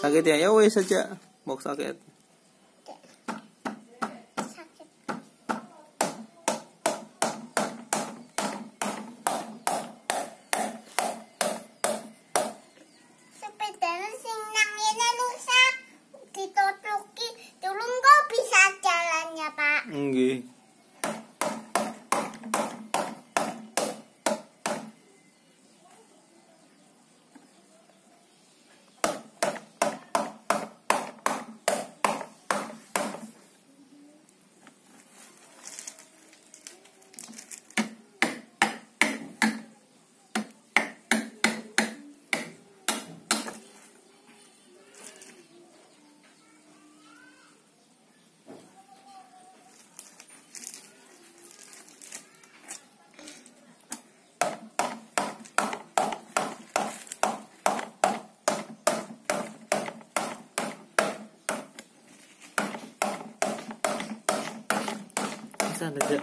Sakit ya? Ya wes saja. Mau sakit. Sakit. Sepedanya sing nang ngene rusak. Ditutuki, tulung kok bisa jalannya, Pak. Nggih. Sana aja.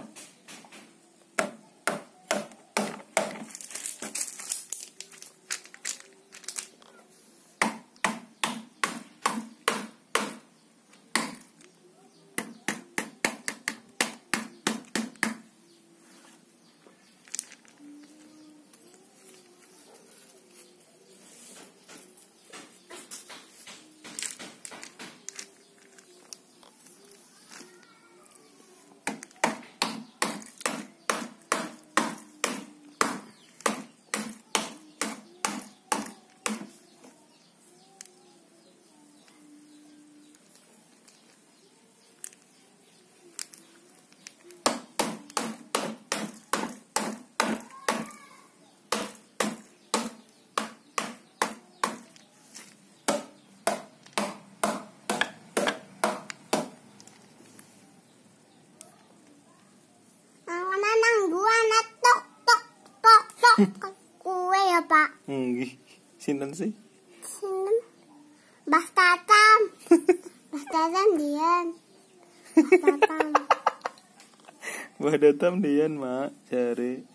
Kue ya, Pak. Nggih. Sinten sih? Sinten? Mbah Tatam. Mbah Tatam dian. Mbah Tatam. Mbah Datam dian, Mak, jare.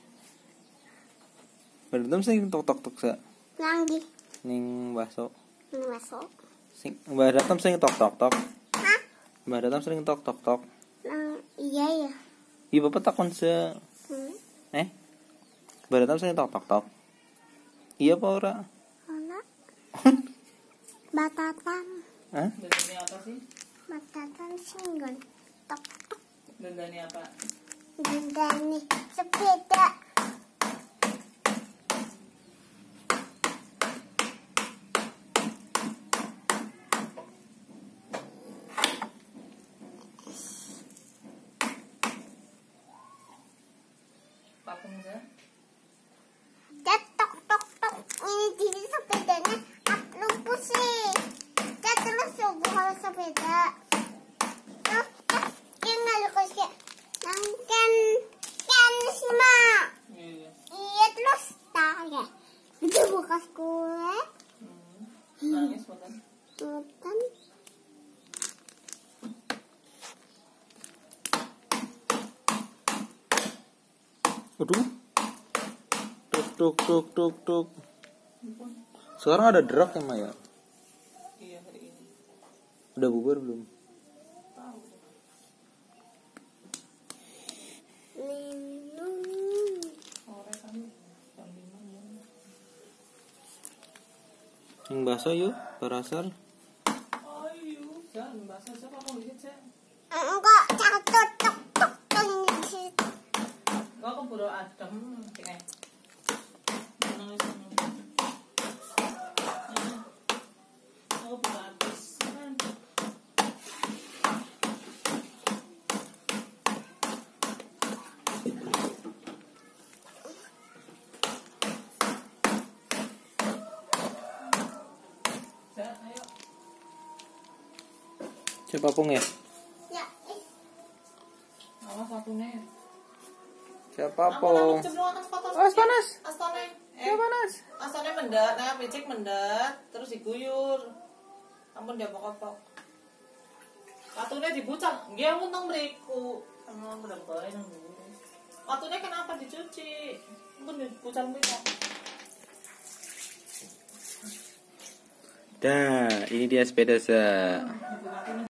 Mbah Datam sing tok-tok sak. Nanggi. Ning bakso. Masuk. Sing Mbah Datam sing tok-tok-tok. Hah? Mbah Datam sering tok-tok-tok. Iya ya. Iya, Bapak takon se. Mbah Datam sering tok-tok-tok. Iya apa ora? Ora. Mbah Tatam. Hah? Dandani apa sih? Mbah Tatam singgon. Tok tok. Dandani apa? Dandani sepeda. Patung aja. Cat tok tok tok. Ini diri sepedanya lumpuh sih. Cat terus coba kalau sepeda. Terus yang ngalir ke nangken sih mak. Iya. Iya terus tak ya. Itu bekas kue. Nangis bukan? Makan. Aduh. Tuk tuk tuk tuk. Sekarang ada drag ya, Maya? Iya hari ini. Udah bubar belum? Tahu. Sore kan jam 5 ya. Yang bakso yuk, parasar. Ayo, jangan bahasa siapa kamu di sini? Enggak cat tok tok tok ini sih. Kau keburu adem, kayak. Nangis nangis. Aku keburu habis. Ayo. Siapa pung ya? Ya, Awas satunya. Siapa pung? Awas panas. Astane. Ya panas. Astane mendat, nah becek mendat, terus diguyur. Ampun dia pokok-pokok. Patune dibucang, dia untung mriku. Sama berapa nang dulu. Patune kenapa dicuci? Ampun dibucang mriku. Dah, ini dia sepeda sa.